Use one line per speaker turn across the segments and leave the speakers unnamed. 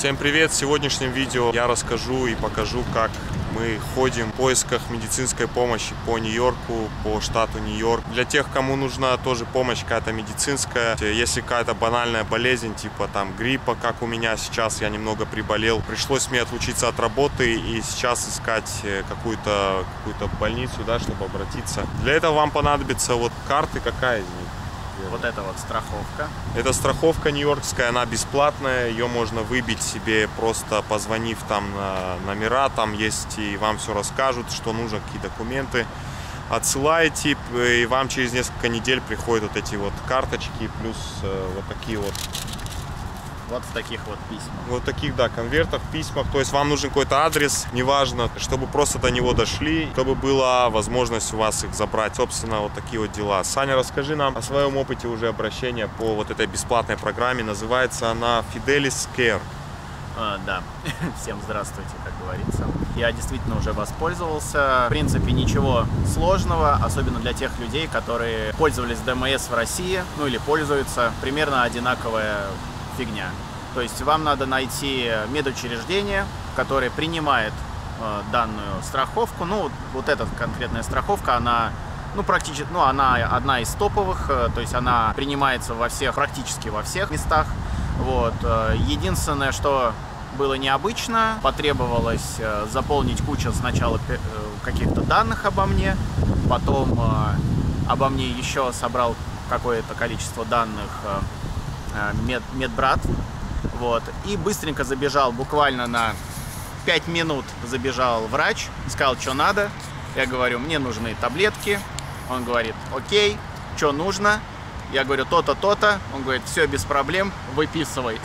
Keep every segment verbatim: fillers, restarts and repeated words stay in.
Всем привет! В сегодняшнем видео я расскажу и покажу, как мы ходим в поисках медицинской помощи по Нью-Йорку, по штату Нью-Йорк. Для тех, кому нужна тоже помощь какая-то медицинская, если какая-то банальная болезнь, типа там гриппа, как у меня сейчас, я немного приболел, пришлось мне отлучиться от работы и сейчас искать какую-то какую-то больницу, да, чтобы обратиться. Для этого вам понадобится вот карты, какая из них?
Вот это вот страховка.
Это страховка нью-йоркская, она бесплатная, ее можно выбить себе, просто позвонив там на номера, там есть и вам все расскажут, что нужно, какие документы. Отсылаете, и вам через несколько недель приходят вот эти вот карточки, плюс вот такие вот.
Вот в таких вот письмах.
Вот таких, да, конвертах, письмах. То есть вам нужен какой-то адрес, неважно, чтобы просто до него дошли, чтобы была возможность у вас их забрать. Собственно, вот такие вот дела. Саня, расскажи нам о своем опыте уже обращения по вот этой бесплатной программе. Называется она Fidelis Care.
А, да, всем здравствуйте, как говорится. Я действительно уже воспользовался. В принципе, ничего сложного, особенно для тех людей, которые пользовались ДМС в России, ну или пользуются. Примерно одинаковая фигня. То есть вам надо найти медучреждение, которое принимает э, данную страховку. Ну, вот эта конкретная страховка, она, ну, практически, ну, она одна из топовых, э, то есть она принимается во всех, практически во всех местах. Вот. Э, единственное, что было необычно, потребовалось э, заполнить кучу сначала э, каких-то данных обо мне, потом э, обо мне еще собрал какое-то количество данных э, Мед, медбрат, вот, и быстренько забежал, буквально на пять минут забежал врач, сказал, что надо. Я говорю, мне нужны таблетки. Он говорит, окей, что нужно? Я говорю, то-то, то-то. Он говорит, все без проблем, выписывай.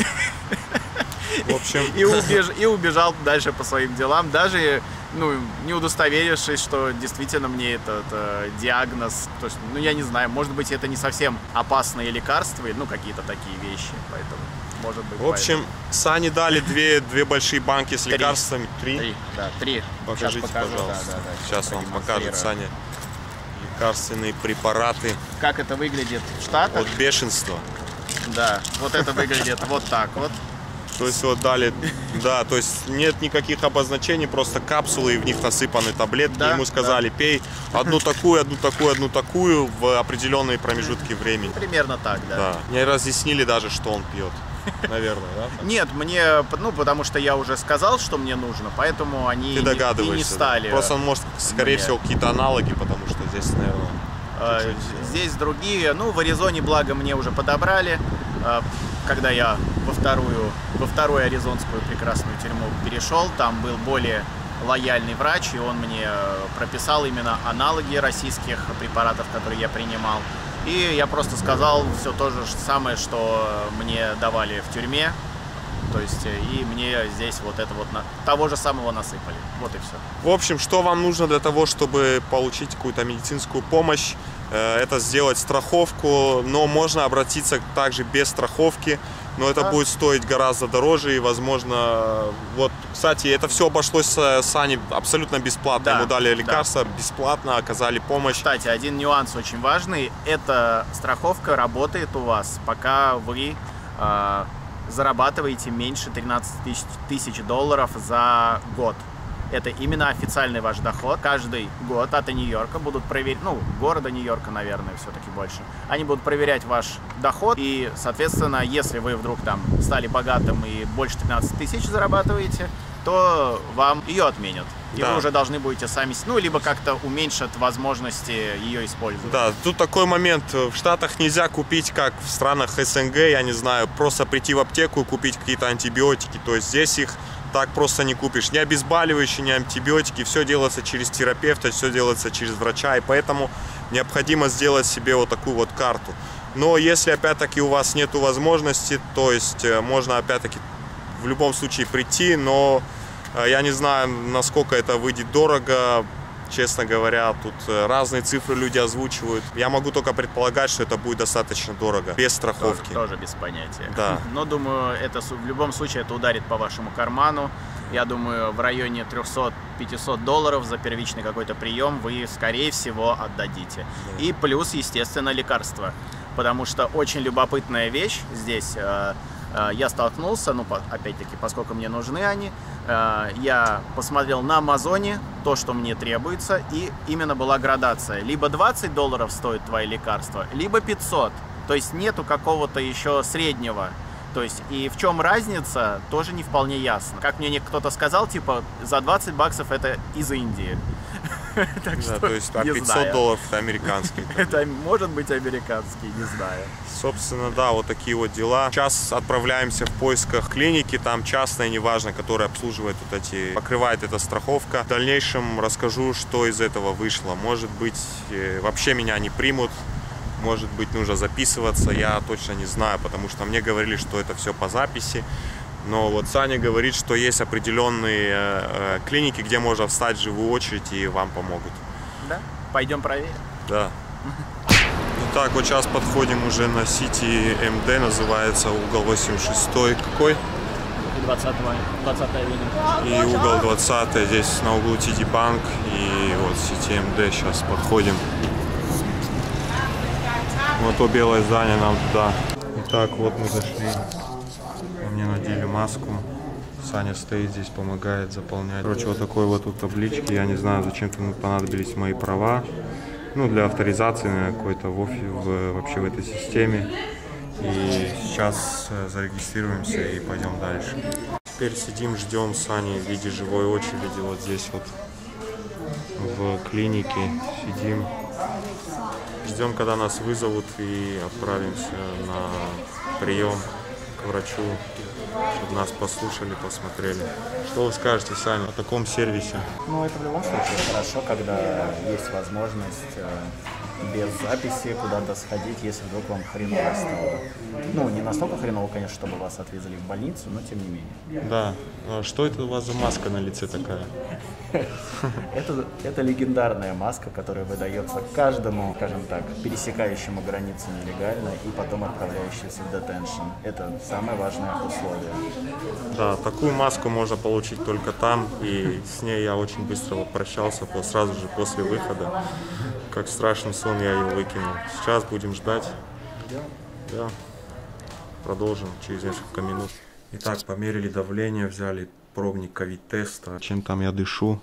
В общем...
И, убеж... и убежал дальше по своим делам, даже, ну, не удостоверившись, что действительно мне этот э, диагноз, то есть, ну, я не знаю, может быть, это не совсем опасные лекарства, ну, какие-то такие вещи, поэтому, может быть,
В общем,
поэтому.
Сане дали две, две большие банки с
Три.
лекарствами. Три?
Три, да, три.
Покажите,
Сейчас покажу,
пожалуйста.
Да, да, да.
Сейчас вам покажет Саня лекарственные препараты.
Как это выглядит в Штатах?
От бешенства.
Да, вот это выглядит вот так вот.
То есть вот дали, да, то есть нет никаких обозначений, просто капсулы, и в них насыпаны таблетки.
Да,
Ему сказали, да. Пей одну такую, одну такую, одну такую в определенные промежутки времени.
Примерно так, да.
Да. Мне разъяснили даже, что он пьет. Наверное, да?
Нет, мне, ну, потому что я уже сказал, что мне нужно, поэтому они
Ты догадываешься,
и не стали.
Да? Просто он может, скорее
мне...
всего, какие-то аналоги, потому что здесь, наверное,
э, здесь другие. Ну, в Аризоне, благо, мне уже подобрали. Э, когда я во вторую, во вторую аризонскую прекрасную тюрьму перешел, там был более лояльный врач, и он мне прописал именно аналоги российских препаратов, которые я принимал. И я просто сказал все то же самое, что мне давали в тюрьме. То есть, и мне здесь вот это вот на... того же самого насыпали. Вот и все.
В общем, что вам нужно для того, чтобы получить какую-то медицинскую помощь? Это сделать страховку, но можно обратиться также без страховки. Но это да. будет стоить гораздо дороже и, возможно, вот, кстати, это все обошлось с Саней абсолютно бесплатно.
Да,
Ему дали лекарства
да.
бесплатно, оказали помощь.
Кстати, один нюанс очень важный. Эта страховка работает у вас, пока вы э, зарабатываете меньше тринадцати тысяч долларов за год. Это именно официальный ваш доход. Каждый год от Нью-Йорка будут проверять, ну, города Нью-Йорка, наверное, все-таки больше. Они будут проверять ваш доход. И, соответственно, если вы вдруг там стали богатым и больше тринадцати тысяч зарабатываете, то вам ее отменят. И да. вы уже должны будете сами, ну, либо как-то уменьшат возможности ее использовать.
Да, тут такой момент. В Штатах нельзя купить, как в странах СНГ, я не знаю, просто прийти в аптеку и купить какие-то антибиотики. То есть здесь их так просто не купишь. Ни обезболивающие, ни антибиотики. Все делается через терапевта, все делается через врача. И поэтому необходимо сделать себе вот такую вот карту. Но если опять-таки у вас нет возможности, то есть можно опять-таки в любом случае прийти, но я не знаю, насколько это выйдет дорого. Честно говоря, тут разные цифры люди озвучивают. Я могу только предполагать, что это будет достаточно дорого, без страховки.
Тоже, тоже без понятия.
Да.
Но думаю, это в любом случае это ударит по вашему карману. Я думаю, в районе трёхсот-пятисот долларов за первичный какой-то прием вы, скорее всего, отдадите. Да. И плюс, естественно, лекарства. Потому что очень любопытная вещь здесь. я столкнулся, ну, опять-таки, поскольку мне нужны они, я посмотрел на Амазоне то, что мне требуется, и именно была градация. Либо двадцать долларов стоит твои лекарства, либо пятьсот. То есть нету какого-то еще среднего. То есть и в чем разница, тоже не вполне ясно. Как мне кто-то сказал, типа, за двадцать баксов это из Индии.
Так да, что, то есть, а пятьсот долларов это американский.
Это может быть американский, не знаю.
Собственно, да, вот такие вот дела. Сейчас отправляемся в поисках клиники, там частная, неважно, которая обслуживает вот эти, покрывает эта страховка. В дальнейшем расскажу, что из этого вышло. Может быть, вообще меня не примут. Может быть, нужно записываться, я точно не знаю, потому что мне говорили, что это все по записи. Но вот Саня говорит, что есть определенные э, клиники, где можно встать в живую очередь и вам помогут.
Да? Пойдем проверим.
Да. Итак, вот сейчас подходим уже на City эм ди, называется угол восемьдесят шесть. Какой?
двадцатая авеню.
И угол двадцатый, здесь на углу Ти Ди Банк. И вот City эм ди, сейчас подходим. Вот то белое здание нам туда. Итак, вот мы зашли. Мне надели маску. Саня стоит здесь, помогает заполнять. Короче, вот такой вот тут таблички. Я не знаю, зачем-то понадобились мои права. Ну, для авторизации, наверное, какой-то в, в, вообще в этой системе. И сейчас зарегистрируемся и пойдем дальше. Теперь сидим, ждем Сани в виде живой очереди. Вот здесь вот в клинике сидим. Ждем, когда нас вызовут, и отправимся на прием к врачу, чтобы нас послушали, посмотрели. Что вы скажете, Саня, о таком сервисе?
Ну, это в любом случае хорошо, когда есть возможность без записи куда-то сходить, если вдруг вам хреново стало. Ну, не настолько хреново, конечно, чтобы вас отвезли в больницу, но тем не менее.
Да. А что это у вас за маска на лице такая?
Это, это легендарная маска, которая выдается каждому, скажем так, пересекающему границу нелегально и потом отправляющемуся в детеншн. Это самое важное условие.
Да, такую маску можно получить только там, и с ней я очень быстро попрощался, сразу же после выхода. Как страшный сон, я ее выкинул. Сейчас будем ждать. Да. Продолжим через несколько минут. Итак, померили давление, взяли пробник ковид-теста. Чем там я дышу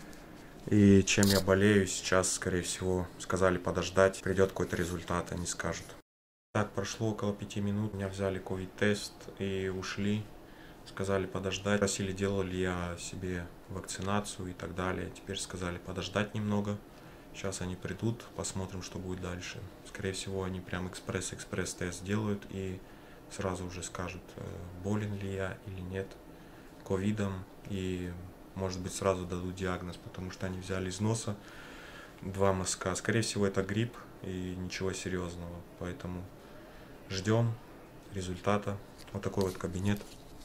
и чем я болею, сейчас, скорее всего, сказали подождать. Придет какой-то результат, они скажут. Так, прошло около пяти минут. Меня взяли ковид-тест и ушли. Сказали подождать. Спросили, делал ли я себе вакцинацию и так далее. Теперь сказали подождать немного. Сейчас они придут, посмотрим, что будет дальше. Скорее всего, они прям экспресс-экспресс-тест делают и сразу уже скажут, болен ли я или нет ковидом. И, может быть, сразу дадут диагноз, потому что они взяли из носа два мазка. Скорее всего, это грипп и ничего серьезного. Поэтому ждем результата. Вот такой вот кабинет.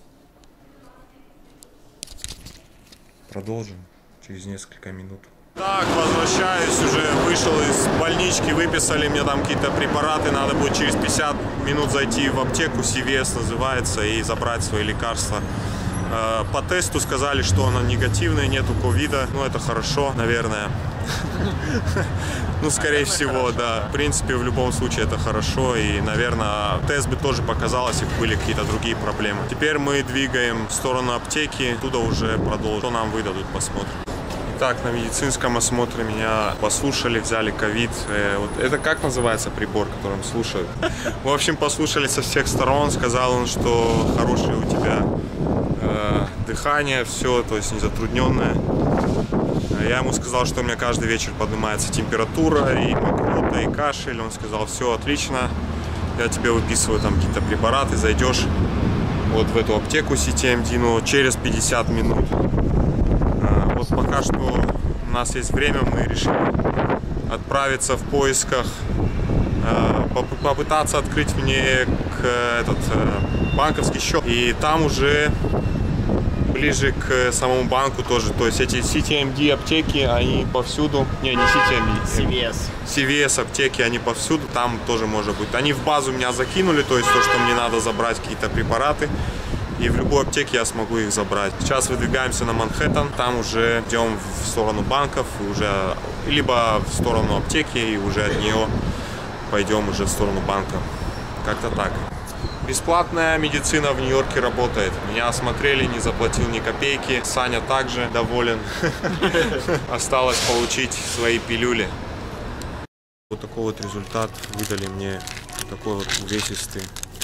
Продолжим через несколько минут. Так, возвращаюсь, уже вышел из больнички, выписали мне там какие-то препараты, надо будет через пятьдесят минут зайти в аптеку, Си Ви Эс называется, и забрать свои лекарства. По тесту сказали, что она негативная, нету ковида, ну это хорошо, наверное. Ну, скорее всего, да. В принципе, в любом случае это хорошо, и, наверное, тест бы тоже показал, если бы были какие-то другие проблемы. Теперь мы двигаем в сторону аптеки, туда уже продолжим, что нам выдадут, посмотрим. Так, на медицинском осмотре меня послушали, взяли ковид. Э, вот это как называется прибор, которым слушают? В общем, послушали со всех сторон. Сказал он, что хорошее у тебя э, дыхание, все, то есть не затрудненное. Я ему сказал, что у меня каждый вечер поднимается температура, и мокрота, и кашель. Он сказал, все отлично, я тебе выписываю там какие-то препараты, зайдешь вот в эту аптеку City эм ди, но через пятьдесят минут. Вот пока что у нас есть время, мы решили отправиться в поисках, попытаться открыть мне этот банковский счет. И там уже ближе к самому банку тоже. То есть эти City эм ди аптеки, они повсюду. Не, не City эм ди.
Си Ви Эс.
Си Ви Эс аптеки, они повсюду. Там тоже может быть. Они в базу меня закинули, то есть то, что мне надо забрать какие-то препараты. И в любой аптеке я смогу их забрать. Сейчас выдвигаемся на Манхэттен, там уже идем в сторону банков, и уже, либо в сторону аптеки, и уже от нее пойдем уже в сторону банка. Как-то так. Бесплатная медицина в Нью-Йорке работает. Меня осмотрели, не заплатил ни копейки. Саня также доволен. Осталось получить свои пилюли. Вот такой вот результат выдали мне. Такой вот увесистый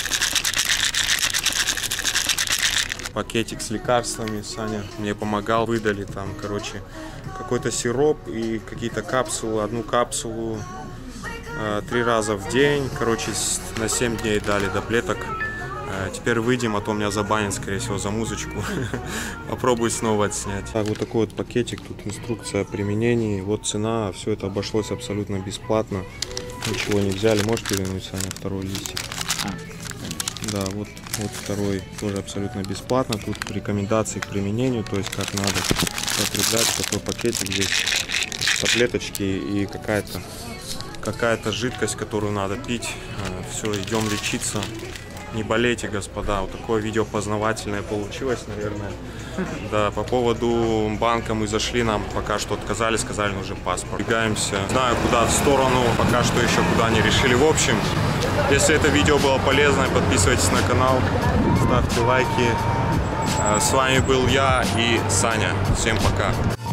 пакетик с лекарствами. Саня мне помогал, выдали там, короче, какой-то сироп и какие-то капсулы. Одну капсулу э, три раза в день, короче, на семь дней дали таблеток. Э, теперь выйдем, а то меня забанят, скорее всего, за музычку. Попробую снова отснять. Так, вот такой вот пакетик, тут инструкция о применении, вот цена, все это обошлось абсолютно бесплатно. Ничего не взяли, можешь перевернуть, Саня, второй листик? Да, вот, вот второй тоже абсолютно бесплатно. Тут рекомендации к применению, то есть как надо употреблять. Такой пакетик, здесь таблеточки и какая-то какая-то жидкость, которую надо пить. Все, идем лечиться. Не болейте, господа. Вот такое видео познавательное получилось, наверное. Да, по поводу банка мы зашли, нам пока что отказали, сказали, нужен паспорт. Бегаемся, знаю куда, в сторону, пока что еще куда не решили. В общем, если это видео было полезно, подписывайтесь на канал, ставьте лайки. С вами был я и Саня. Всем пока.